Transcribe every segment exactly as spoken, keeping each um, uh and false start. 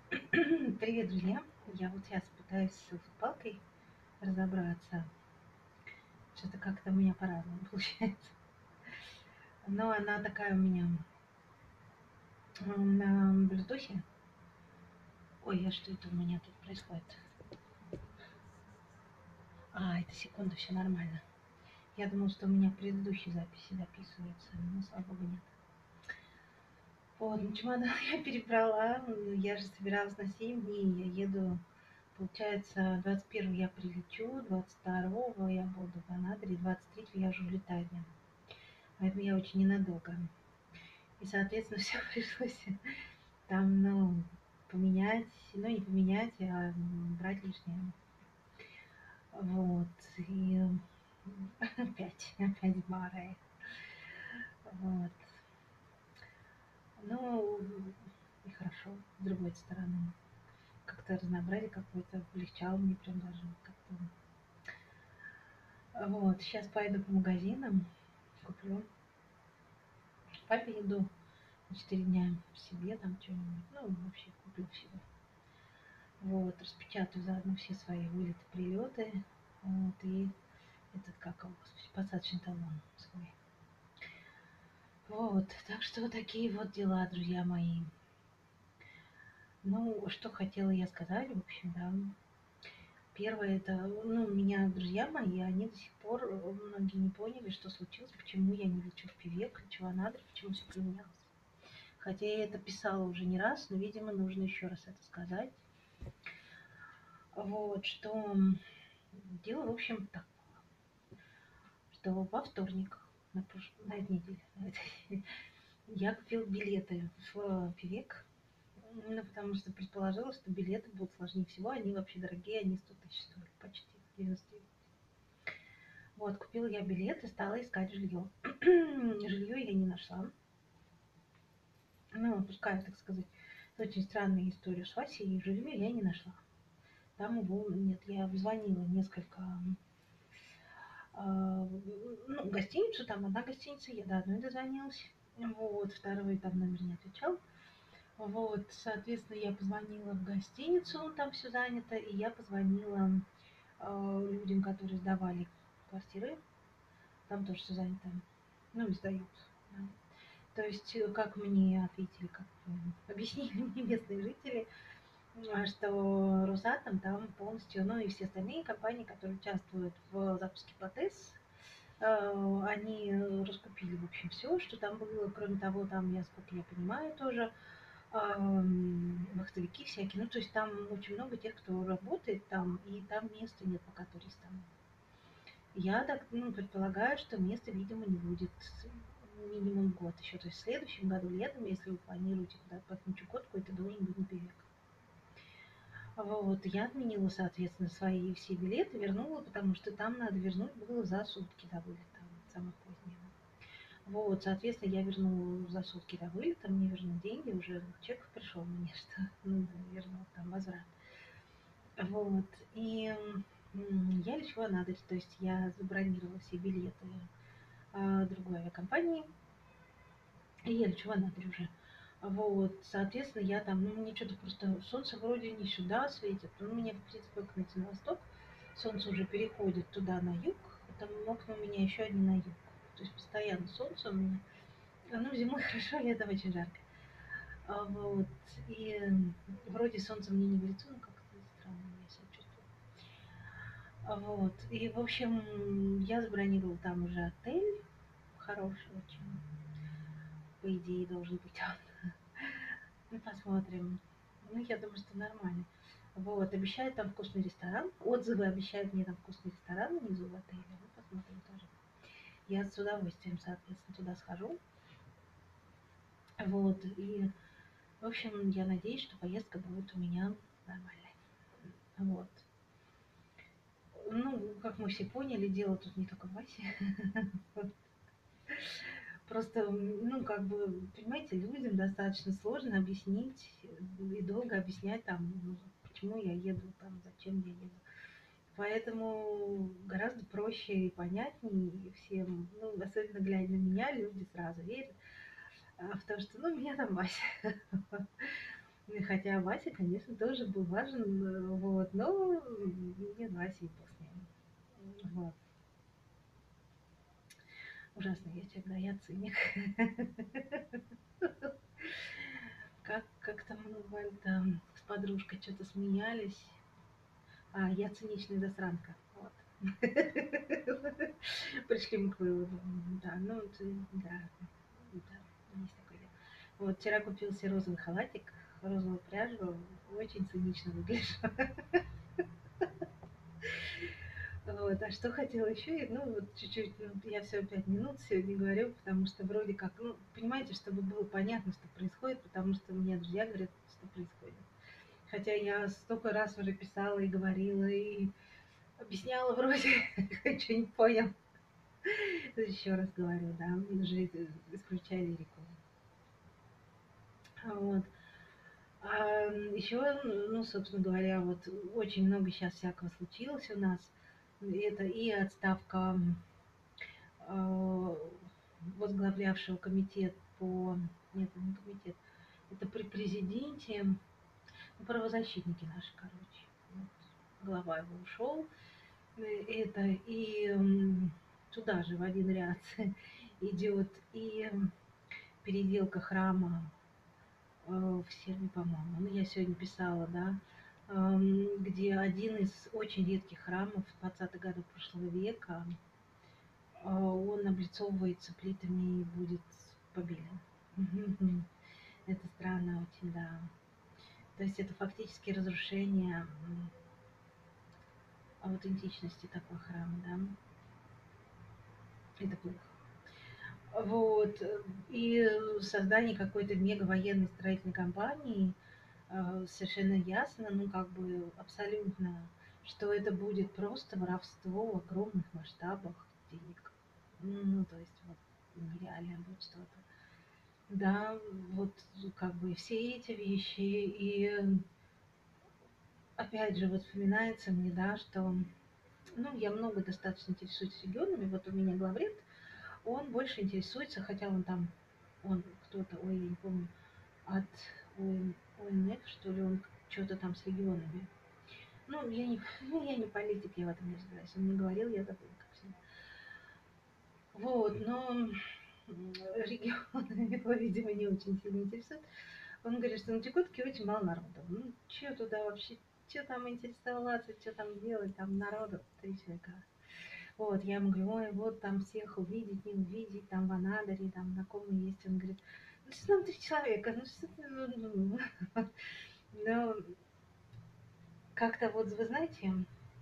Привет, друзья! Я вот сейчас пытаюсь с футболкой разобраться. Что-то как-то у меня по-разному получается. Но она такая у меня м, на блютусе. Ой, а что это у меня тут происходит? А, это секунда, все нормально. Я думала, что у меня предыдущие записи записываются, но слава богу нет. Вот, ну чемодан я перебрала. Я же собиралась на семь дней. Я еду, получается, двадцать первого я прилечу, двадцать второго я буду в Анадыре, двадцать третьего я уже улетаю днем. Поэтому я очень ненадолго. И, соответственно, все пришлось там, ну, поменять, ну, не поменять, а брать лишнее. Вот. И опять, опять бары. Вот. Ну, и хорошо, с другой стороны. Как-то разнообразие какое-то облегчало мне прям даже как-то. Вот, сейчас пойду по магазинам, куплю папе еду на четыре дня, себе там что-нибудь, ну, вообще куплю всего. Вот, распечатаю заодно все свои вылеты, прилеты. Вот, и этот, как его, господи, посадочный талон свой. Вот, так что вот такие вот дела, друзья мои. Ну, что хотела я сказать, в общем, да. Первое, это, ну, у меня друзья мои, они до сих пор, э, многие не поняли, что случилось, почему я не лечу в Певек, лечу в Анадырь, почему все поменялось. Хотя я это писала уже не раз, но, видимо, нужно еще раз это сказать. Вот, что дело, в общем, так, что во вторник, на, прош... на этой неделе, на этой... я купил билеты в Певек, ну, потому что предположила, что билеты будут сложнее всего, они вообще дорогие, они сто тысяч стоят, почти девяносто девять. Вот, купила я билет и стала искать жилье. Жилье я не нашла. Ну, пускай, так сказать, очень странная история с Васей, и жилье я не нашла. Там его нет. Я обзвонила несколько, а, ну, гостиницу, там одна гостиница, я до одной дозвонилась. Вот, второй там номер не отвечал. Вот, соответственно, я позвонила в гостиницу, там все занято, и я позвонила э, людям, которые сдавали квартиры, там тоже все занято, ну, и сдают. Да. То есть, э, как мне ответили, как э, объяснили мне местные жители, а, что Росатом там полностью, ну и все остальные компании, которые участвуют в запуске ПОТЭС, э, они раскупили, в общем, все, что там было. Кроме того, там, я, сколько я понимаю, тоже ам, вахтовики всякие. Ну, то есть там очень много тех, кто работает там, и там места нет пока туристам. Я так, ну, предполагаю, что места, видимо, не будет минимум год еще. То есть в следующем году летом, если вы планируете куда-то поехать на Чукотку, это должен быть на Певек. Вот, я отменила, соответственно, свои все билеты, вернула, потому что там надо вернуть было за сутки до вылета, самое позднее. Вот, соответственно, я вернула за сутки до вылета, мне вернули деньги, уже чек пришел мне, что ну, вернул там возврат. Вот, и м, я лечу в Анадырь, то есть я забронировала все билеты а, другой авиакомпании, и я лечу в Анадырь уже. Вот, соответственно, я там, ну, мне что-то просто солнце вроде не сюда светит, ну, мне, в принципе, окна на восток, солнце уже переходит туда на юг, там окна у меня еще одни на юг, то есть постоянно солнце у меня. Ну, зимой хорошо, летом очень жарко. А, вот, и м, вроде солнце мне не в лицо, но как-то странно я себя чувствую. А, вот, и, в общем, я забронировала там уже отель, хороший очень, по идее, должен быть он. Ну, посмотрим. Ну, я думаю, что нормально. Вот, обещают там вкусный ресторан. Отзывы обещают мне там вкусный ресторан внизу в отеле. Ну, посмотрим тоже. Я с удовольствием, соответственно, туда схожу. Вот, и, в общем, я надеюсь, что поездка будет у меня нормальной. Вот. Ну, как мы все поняли, дело тут не только в Васе. Просто, ну, как бы, понимаете, людям достаточно сложно объяснить и долго объяснять там, ну, почему я еду, там, зачем я еду. Поэтому гораздо проще и понятнее всем, ну, особенно глядя на меня, люди сразу верят а, в то, что, ну, меня там Вася. Хотя Вася, конечно, тоже был важен, э, вот, но нет, Вася и бог с ним. Вот. Ужасно я человек, да, я циник. Как, как там бывает, там, с подружкой что-то смеялись. А, я циничная засранка. Вот. Пришли мы к выводу. Да, ну, ты- да, да, есть такое дело. Вот, вчера купил себе розовый халатик, розовую пряжу, очень цинично выгляжу. Вот, а что хотела еще, ну, вот чуть-чуть, ну, я всего пять минут сегодня говорю, потому что вроде как, ну, понимаете, чтобы было понятно, что происходит, потому что мне друзья говорят, что происходит. Хотя я столько раз уже писала и говорила, и объясняла вроде, ничего не понял. Еще раз говорю, да, уже исключая лирику. Вот. А еще, ну, собственно говоря, вот очень много сейчас всякого случилось у нас. Это и отставка э, возглавлявшего комитет по... Нет, не комитет. Это при президенте, ну, правозащитники наши, короче. Вот. Глава его ушел. Это и м, туда же в один ряд идет и переделка храма э, в Сербии, по-моему. Ну, я сегодня писала, да, эм, где один из очень редких храмов двадцатых годов прошлого века, э, он облицовывается плитами и будет побелен. Мгм. Это странно очень, да. То есть это фактически разрушение м, аутентичности такого храма, да. Это плохо. Вот. И создание какой-то мегавоенной строительной компании э, совершенно ясно, ну как бы абсолютно, что это будет просто воровство в огромных масштабах денег. Ну, то есть вот нереальное будет что-то. Да, вот как бы все эти вещи. И опять же, вот вспоминается мне, да, что ну, я много достаточно интересуюсь регионами. Вот у меня главред, он больше интересуется, хотя он там, он кто-то, ой, я не помню, от ОН, ОНФ, что ли, он что-то там с регионами. Ну, я не, ну, я не политик, я в этом не разбираюсь. Он мне говорил, я забыла, как с ним. Вот, но регионы его, видимо, не очень сильно интересуют. Он говорит, что на Чукотке очень мало народу. Ну, что туда вообще, что там интересоваться, что там делать, там народу, три человека. Вот, я ему говорю, ой, вот там всех увидеть, не увидеть, там в Анадыре, там знакомые есть. Он говорит, ну что там три человека, ну что ты, ну, ну, ну. Но как-то вот, вы знаете,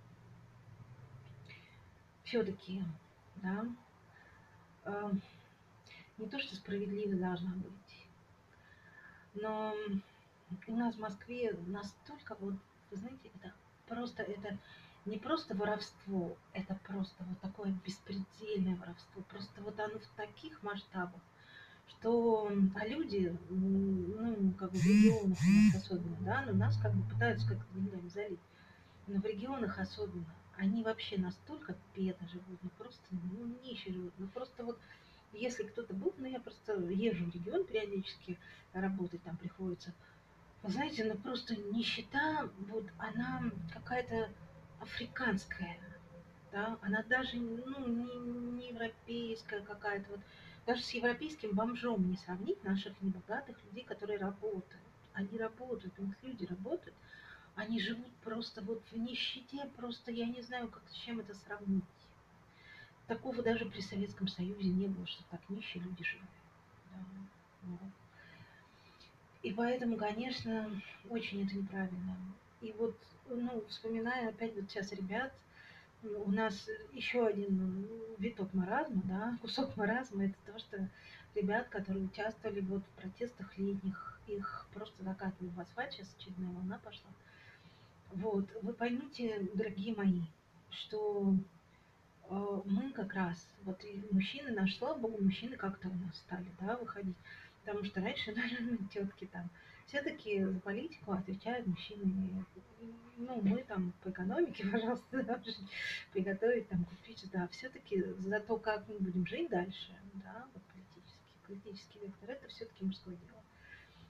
все-таки, да, э, не то, что справедливость должна быть, но у нас в Москве настолько вот, вы знаете, это просто, это не просто воровство, это просто вот такое беспредельное воровство. Просто вот оно в таких масштабах, что а люди, ну, как бы в регионах у нас особенно, да, но нас как бы пытаются как-то деньгами залить. Но в регионах особенно, они вообще настолько бедно живут, ну просто ну, нищие живут, ну просто вот если кто-то был, ну я просто езжу в регион периодически, работать там приходится, вы знаете, ну просто нищета, вот она какая-то африканская, да, она даже ну, не, не европейская какая-то, вот даже с европейским бомжом не сравнить наших небогатых людей, которые работают. Они работают, у них люди работают, они живут просто вот в нищете, просто я не знаю, как с чем это сравнить. Такого даже при Советском Союзе не было, что так нищие люди жили. Да, вот. И поэтому, конечно, очень это неправильно. И вот, ну, вспоминая опять вот сейчас ребят, ну, у нас еще один виток маразма, да, кусок маразма, это то, что ребят, которые участвовали вот в протестах летних, их просто закатывали в асфальт, сейчас очередная волна пошла. Вот, вы поймите, дорогие мои, что э, мы как раз, вот и мужчины, наш, слава богу, мужчины как-то у нас стали, да, выходить. Потому что раньше, наверное, тетки там, все-таки за политику отвечают мужчины. Ну, мы там по экономике, пожалуйста, должны приготовить, там, купить, да, все-таки за то, как мы будем жить дальше, да, вот политический, политический вектор, это все-таки мужское дело.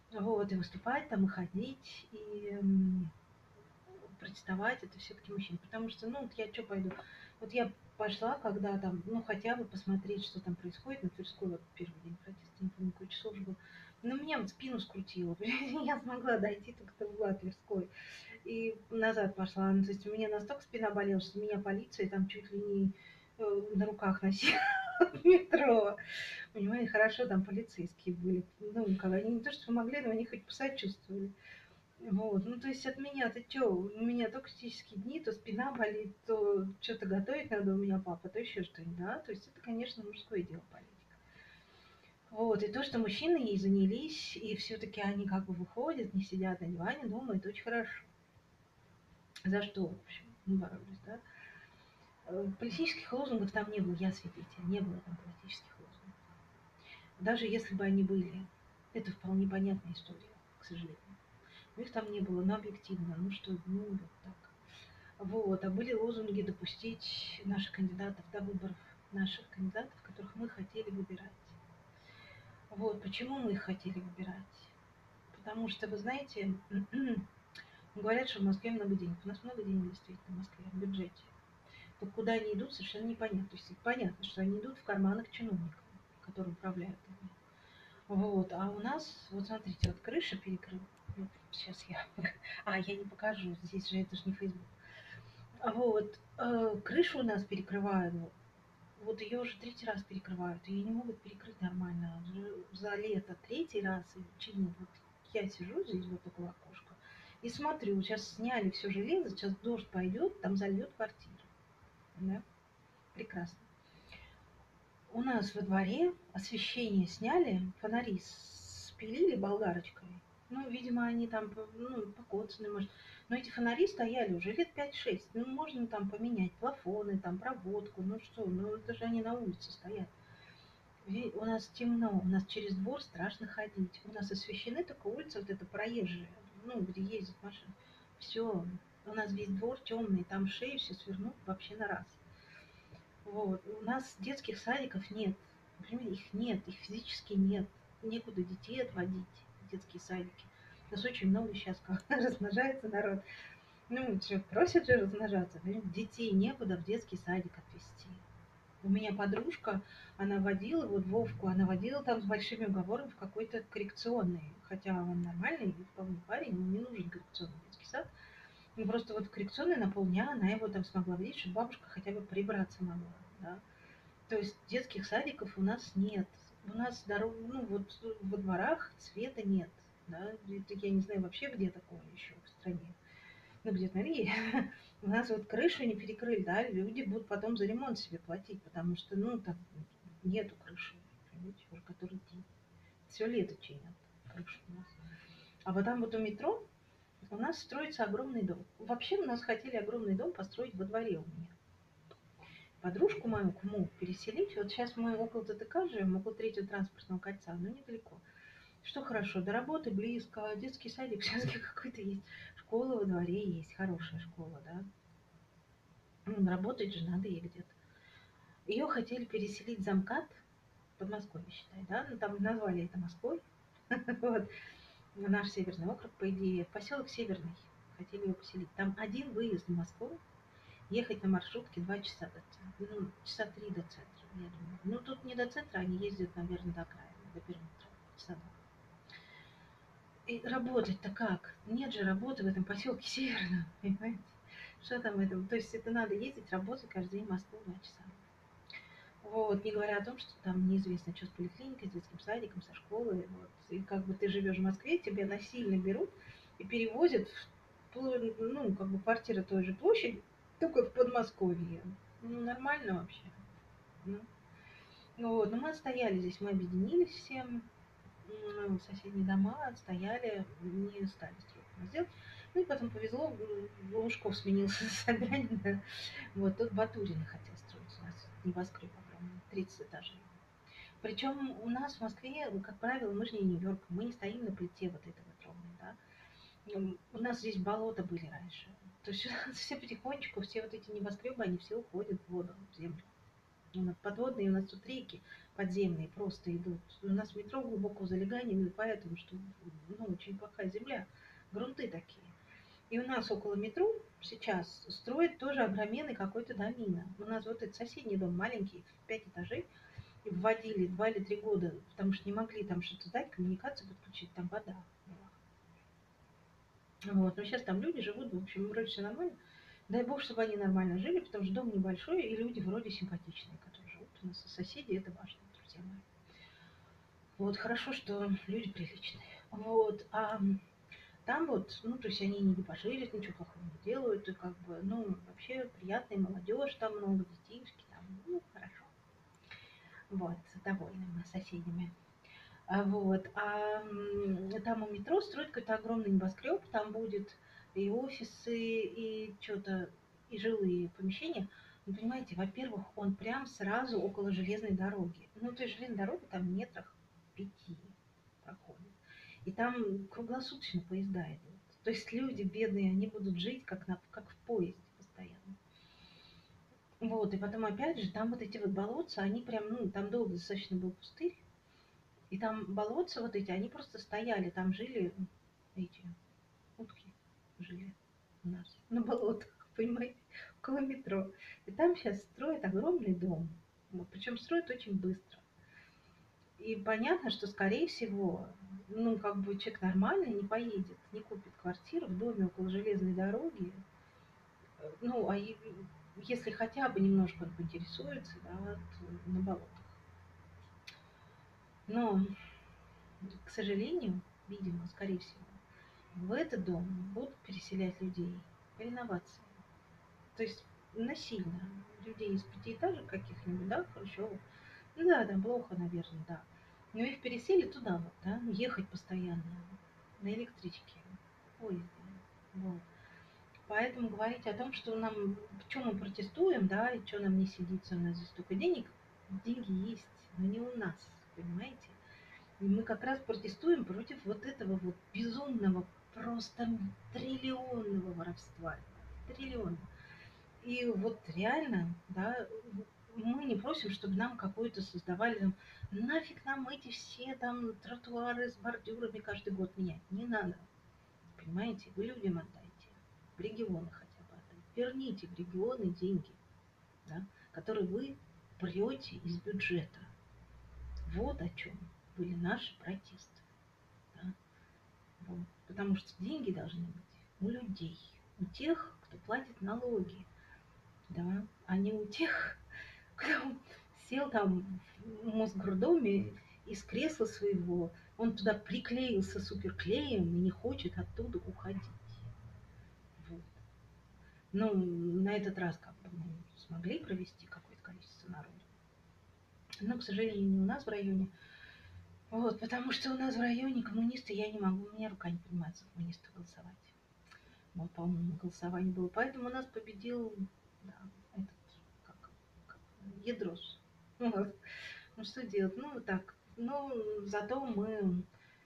Вот, и выступать там, и ходить, и м, протестовать, это все-таки мужчины. Потому что, ну, вот я что пойду? Вот я пошла, когда там, ну, хотя бы посмотреть, что там происходит на Тверской, вот первый день протеста, не помню, какое число уже было. Но меня вот спину скрутило, я смогла дойти только до угла Тверской. И назад пошла. Ну, то есть у меня настолько спина болела, что меня полиция там чуть ли не э, на руках носила в метро. Понимаете, хорошо там полицейские были. Ну, как они не то, что помогли, но они хоть посочувствовали. Вот, ну то есть от меня, ты чё, у меня то критические дни, то спина болит, то что-то готовить надо у меня папа, то еще что-нибудь, да, то есть это, конечно, мужское дело политика. Вот, и то, что мужчины ей занялись, и все-таки они как бы выходят, не сидят на диване дома, это очень хорошо. За что, в общем, мы боролись, да. Э, Политических лозунгов там не было, я свидетель, не было там политических лозунгов. Даже если бы они были, это вполне понятная история, к сожалению. Но их там не было, но объективно, ну что, ну вот так. Вот, а были лозунги допустить наших кандидатов до выборов, наших кандидатов, которых мы хотели выбирать. Вот, почему мы их хотели выбирать? Потому что, вы знаете, говорят, что в Москве много денег. У нас много денег действительно в Москве, в бюджете. То куда они идут, совершенно непонятно. То есть понятно, что они идут в карманах чиновников, которые управляют ими. Вот, а у нас, вот смотрите, вот крыша перекрыта. Вот, сейчас я... А, я не покажу, здесь же это же не Facebook. Вот, э, крышу у нас перекрывают, вот ее уже третий раз перекрывают, ее не могут перекрыть нормально. Уже за лето третий раз и чинят. Вот я сижу здесь вот около окошка и смотрю, сейчас сняли все железо, сейчас дождь пойдет, там зальет квартиру. Да? Прекрасно. У нас во дворе освещение сняли, фонари спилили болгарочкой. Ну, видимо, они там, ну, покоцаны, может. Но эти фонари стояли уже лет пять-шесть. Ну, можно там поменять плафоны, там проводку, ну что, ну это же они на улице стоят. У нас темно, у нас через двор страшно ходить. У нас освещены только улицы, вот это проезжие, ну, где ездят машины. Все, у нас весь двор темный, там шею все свернут вообще на раз. Вот. У нас детских садиков нет. Например, их нет, их физически нет. Некуда детей отводить в детские садики. У нас очень много сейчас как размножается народ. Ну, что, просят же размножаться. Детей некуда в детский садик отвезти. У меня подружка, она водила, вот Вовку, она водила там с большими уговорами в какой-то коррекционный. Хотя он нормальный, вполне парень, ему не нужен коррекционный детский сад. Ну, просто вот в коррекционный на полдня она его там смогла водить, чтобы бабушка хотя бы прибраться могла. Да? То есть детских садиков у нас нет. У нас дорог, ну вот во дворах света нет. Да? Это я не знаю вообще, где такое еще в стране. Ну, где-то, наверное, у нас вот крышу не перекрыли, да, люди будут потом за ремонт себе платить, потому что, ну, там нету крыши, понимаете, уже который день. Все лето чинят крышу у нас. А вот там вот у метро у нас строится огромный дом. Вообще у нас хотели огромный дом построить во дворе у меня. Подружку мою к МУ переселить. Вот сейчас мы около ТТК живем, около третьего транспортного кольца, но недалеко. Что хорошо, до работы близко, детский садик сейчас какой-то есть, школа во дворе есть, хорошая школа, да. Ну, работать же надо ей где-то. Ее хотели переселить за МКАД, Подмосковье, считай, да, ну там назвали это Москвой, вот, наш Северный округ, по идее, поселок Северный, хотели ее поселить. Там один выезд в Москву, ехать на маршрутке два часа до центра, ну, часа три до центра, я думаю. Ну, тут не до центра, они ездят, наверное, до края, до периметра, часа два. И работать-то как? Нет же работы в этом поселке Северном, понимаете? Что там в этом? То есть это надо ездить, работать каждый день в Москву два часа. Вот, не говоря о том, что там неизвестно, что с поликлиникой, с детским садиком, со школой. Вот. И как бы ты живешь в Москве, тебя насильно берут и перевозят в, ну, как бы квартира той же площади, только в Подмосковье. Ну, нормально вообще. Ну, ну вот, но мы отстояли здесь, мы объединились всем, м, соседние дома отстояли, не стали строить у нас делать. Ну и потом повезло, м, Лужков сменился на Собянина. Вот, тут Батурин хотел строить у нас небоскреб огромный, тридцать этажей. Причем у нас в Москве, как правило, мы же не Нью-Йорк, мы не стоим на плите вот этой вот ровной, да. М, У нас здесь болота были раньше. То есть у нас все потихонечку, все вот эти небоскребы, они все уходят в воду, в землю. У нас подводные, у нас тут реки подземные просто идут. У нас метро глубокого залегания именно поэтому, что ну, очень плохая земля, грунты такие. И у нас около метро сейчас строят тоже огроменный какой-то домина. У нас вот этот соседний дом маленький, в пять этажей, и вводили два или три года, потому что не могли там что-то сдать, коммуникацию подключить, там вода была. Вот. Но сейчас там люди живут, в общем, вроде все нормально. Дай бог, чтобы они нормально жили, потому что дом небольшой, и люди вроде симпатичные, которые живут у нас. И соседи, это важно, друзья мои. Вот, хорошо, что люди приличные. Вот, а там вот, ну, то есть они не дебоширят, ничего плохого не делают, и как бы, ну, вообще приятная молодежь, там много детишки, там, ну, хорошо. Вот, довольны мы соседями. А, вот, а м, там у метро строят какой-то огромный небоскреб, там будет и офисы, и что-то, и жилые помещения. Ну, понимаете, во-первых, он прям сразу около железной дороги. Ну, то есть железная дорога там метрах пяти проходит. И там круглосуточно поезда идут. То есть люди бедные, они будут жить как, на, как в поезде постоянно. Вот, и потом опять же, там вот эти вот болотца, они прям, ну, там долго достаточно был пустырь, и там болотца вот эти, они просто стояли, там жили эти утки, жили у нас на болотах, понимаете, около метро. И там сейчас строят огромный дом, вот, причем строят очень быстро. И понятно, что, скорее всего, ну, как бы человек нормальный не поедет, не купит квартиру в доме около железной дороги. Э, Ну, а и- если хотя бы немножко он поинтересуется, да, вот, на болотах. Но, к сожалению, видимо, скорее всего, в этот дом будут переселять людей по реновации. То есть насильно людей из пятиэтажек каких-нибудь, да, Хрущевых. Ну да, там плохо, наверное, да. Но их переселят туда вот, да, ехать постоянно на электричке, в поезде. Вот. Поэтому говорить о том, что нам, в чем мы протестуем, да, и что нам не сидится, у нас здесь столько денег, деньги есть, но не у нас, понимаете? И мы как раз протестуем против вот этого вот безумного, просто триллионного воровства. Триллион. И вот реально, да, мы не просим, чтобы нам какой-то создавали, там, нафиг нам эти все там тротуары с бордюрами каждый год менять. Не надо. Понимаете, вы людям отдайте. В регионы хотя бы отдайте. Верните в регионы деньги, да, которые вы прете из бюджета. Вот о чем были наши протесты. Да? Вот. Потому что деньги должны быть у людей, у тех, кто платит налоги, да, а не у тех, кто сел там в Мосгордуме из кресла своего, он туда приклеился суперклеем и не хочет оттуда уходить. Вот. Ну, на этот раз как бы мы смогли провести какое-то количество народу. Но, к сожалению, не у нас в районе. Вот, потому что у нас в районе коммунисты, я не могу, у меня рука не поднимается за коммунистов голосовать. Вот, по-моему, голосование было. Поэтому у нас победил, да, этот, как, как, Ядрос. Вот. Ну, что делать? Ну, вот так. Ну, зато мы,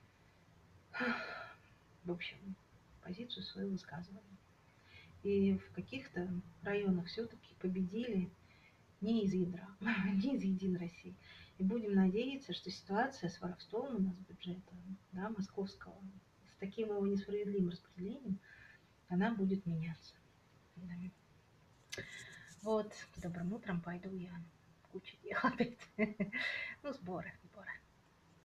в общем, позицию свою высказывали. И в каких-то районах все-таки победили не из ядра, не из Единой России. И будем надеяться, что ситуация с воровством у нас бюджета, да, московского, с таким его несправедливым распределением, она будет меняться. Да. Вот, с добрым утром пойду я. Куча дел опять. Ну, сборы, сборы.